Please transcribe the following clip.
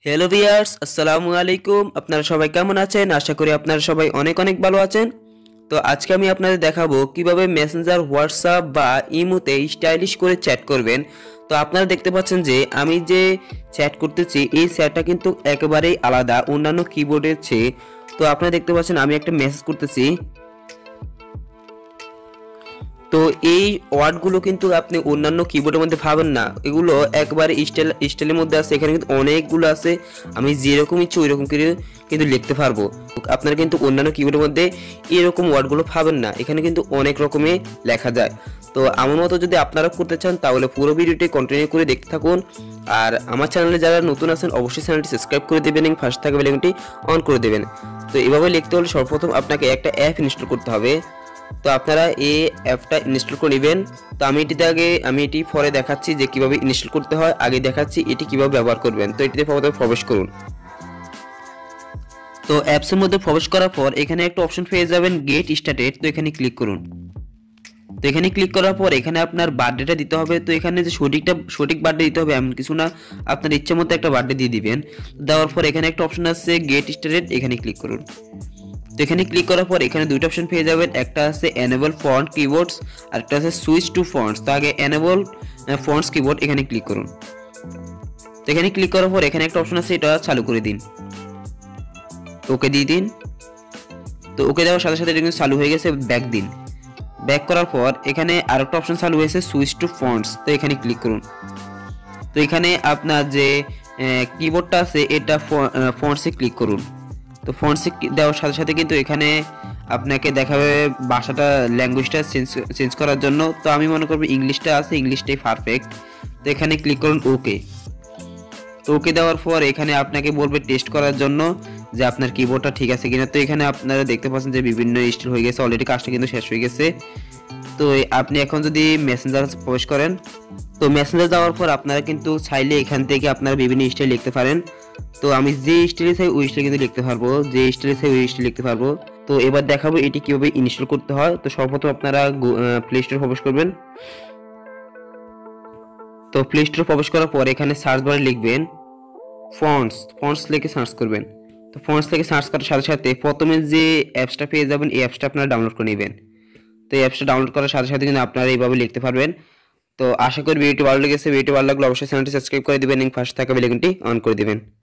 Hello viewers, আসসালামু আলাইকুম। আপনারা সবাই কেমন আছেন? আশা করি আপনারা সবাই অনেক অনেক ভালো আছেন। তো আজকে আমি আপনাদের দেখাবো কিভাবে মেসেঞ্জার, হোয়াটসঅ্যাপ বা ইমোতে স্টাইলিশ করে চ্যাট করবেন। তো আপনারা দেখতে পাচ্ছেন যে আমি যে চ্যাট করতেছি এই চ্যাটটা কিন্তু একেবারেই আলাদা অন্যান্য কিবোর্ডের চেয়ে। তো আপনারা দেখতে পাচ্ছেন আমি একটা মেসেজ করতেছি। তো এই ওয়ার্ডগুলো কিন্তু আপনি অন্যান্য কিবোর্ডের মধ্যে পাবেন না, এগুলো একবারে স্টাইলের মধ্যে আছে। এখানে কিন্তু অনেকগুলো আছে, আমি যেরকম ইচ্ছে ওই রকম করে কিন্তু লিখতে পারবো। আপনারা কিন্তু অন্যান্য কিবোর্ডের মধ্যে এরকম ওয়ার্ডগুলো পাবেন না, এখানে কিন্তু অনেক রকমে লেখা যায়। তো আমার মতো যদি আপনারা করতে চান তাহলে পুরো ভিডিওটি কন্টিনিউ করে দেখতে থাকুন। আর আমার চ্যানেলে যারা নতুন আছেন অবশ্যই চ্যানেলটি সাবস্ক্রাইব করে দেবেন এবং পাশে থাকা বেল আইকনটি অন করে দেবেন। তো এভাবে লিখতে হলে সর্বপ্রথম আপনাকে একটা অ্যাপ ইনস্টল করতে হবে। তো আপনারা এই অ্যাপটা ইনস্টল করে নেবেন। তো আমি এটি পরে দেখাচ্ছি যে কিভাবে ইনস্টল করতে হয়, আগে দেখাচ্ছি এটি কিভাবে ব্যবহার করবেন। তো এটিতে প্রথমে প্রবেশ করুন। তো অ্যাপসের মধ্যে প্রবেশ করার পর এখানে একটা অপশন পেয়ে যাবেন গেট স্টার্টেড। তো এখানে ক্লিক করুন। তো এখানে ক্লিক করার পর এখানে আপনার বার্থডেটা দিতে হবে। তো এখানে যে সঠিক বার্থডে দিতে হবে এমন কিছু না, আপনার ইচ্ছে মতো একটা বার্থডে দিয়ে দিবেন। দেওয়ার পর এখানে একটা অপশন আছে গেট স্টার্টেড, এখানে ক্লিক করুন। তো এখানে ক্লিক করার পর এখানে দুইটা অপশন পেয়ে যাবেন, একটা আছে এনেবল ফন্ট কিবোর্ডস আর একটা আছে সুইচ টু ফন্টস। তো আগে এনেবল ফন্টস কিবোর্ড, এখানে ক্লিক করুন। তো এখানে ক্লিক করার পর এখানে একটা অপশন আছে, এটা চালু করে দিন। ওকে দিয়ে দিন। তো ওকে দেওয়ার সাথে সাথে এটা কিন্তু চালু হয়ে গেছে, ব্যাক দিন। ব্যাক করার পর এখানে আরেকটা অপশন চালু হয়েছে সুইচ টু ফন্টস। তো এখানে ক্লিক করুন। তো এখানে আপনার যে কিবোর্ডটা আছে এটা ফন্টসে ক্লিক করুন। তো ফন্টসে দেওয়ার সাথে সাথে কিন্তু এখানে আপনাকে দেখাবে ভাষাটা, ল্যাঙ্গুয়েজটা চেঞ্জ করার জন্য। তো আমি মনে করব ইংলিশটা আছে, ইংলিশটাই পারফেক্ট। তো এখানে ক্লিক করুন ওকে। তো ওকে দেওয়ার পর এখানে আপনাকে বলবে টেস্ট করার জন্য যে আপনার কিবোর্ডটা ঠিক আছে কিনা। তো এখানে আপনারা দেখতে পাচ্ছেন যে বিভিন্ন স্টাইল হয়ে গেছে, অলরেডি কাজটা কিন্তু শেষ হয়ে গেছে। তো আপনি এখন যদি মেসেঞ্জার প্রবেশ করেন, তো মেসেঞ্জার যাওয়ার পর আপনারা কিন্তু চাইলে এখান থেকে আপনারা বিভিন্ন স্টাইল লিখতে পারেন। তো আমি যে স্টাইলে চাই ওই স্টাইল কিন্তু লিখতে পারবো, যে স্টাইলে চাই ওই স্টাইল লিখতে পারবো। তো এবার দেখাবো এটি কিভাবে ইনস্টল করতে হয়। তো সর্বপ্রথম আপনারা প্লে স্টোরে প্রবেশ করবেন। তো প্লে স্টোরে প্রবেশ করার পর এখানে সার্চ বারে লিখবেন ফন্টস লিখে সার্চ করবেন। তো ফন্টস থেকে সার্চ করার সাথে সাথে প্রথমে যে অ্যাপসটা পেয়ে যাবেন এই অ্যাপসটা আপনারা ডাউনলোড করে নেবেন। তো এই অ্যাপসটা ডাউনলোড করার সাথে সাথে কিন্তু আপনারা এইভাবে লিখতে পারবেন। তো আশা করি ভিডিওটি ভালো লেগেছে। ভিডিওটি ভালো লাগলে অবশ্যই চ্যানেলটি সাবস্ক্রাইব করে দিবেন এবং পাশে থাকা বেল আইকনটি অন করে দিবেন।